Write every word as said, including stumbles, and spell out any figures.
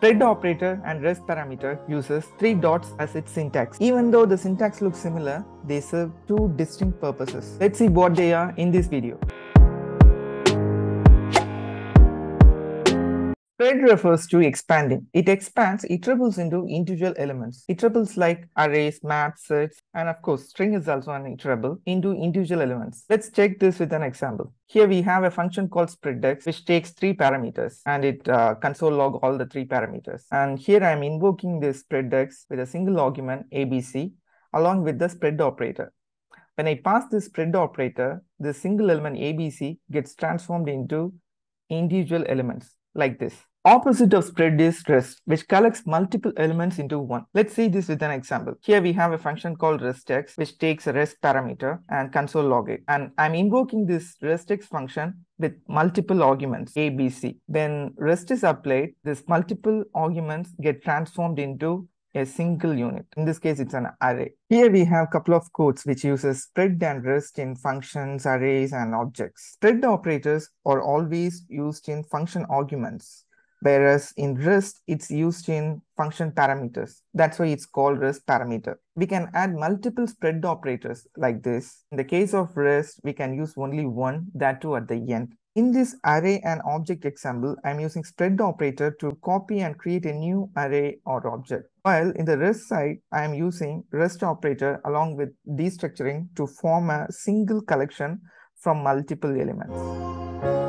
Spread operator and rest parameter uses three dots as its syntax. Even though the syntax looks similar, they serve two distinct purposes. Let's see what they are in this video. Spread refers to expanding. It expands iterables into individual elements. Iterables like arrays, maps, sets, and of course, string is also an iterable into individual elements. Let's check this with an example. Here we have a function called spreadx, which takes three parameters and it uh, console log all the three parameters. And here I am invoking this spreadx with a single argument A B C along with the spread operator. When I pass this spread operator, the single element A B C gets transformed into individual elements like this. Opposite of spread is rest, which collects multiple elements into one. Let's see this with an example. Here we have a function called restx, which takes a rest parameter and console log it. And I'm invoking this restx function with multiple arguments A, B, C. When rest is applied, these multiple arguments get transformed into a single unit. In this case, it's an array. Here we have a couple of codes which uses spread and rest in functions, arrays, and objects. Spread operators are always used in function arguments, whereas in rest, it's used in function parameters. That's why it's called rest parameter. We can add multiple spread operators like this. In the case of rest, we can use only one, that too at the end. In this array and object example, I'm using spread operator to copy and create a new array or object. While in the rest side, I am using rest operator along with destructuring to form a single collection from multiple elements.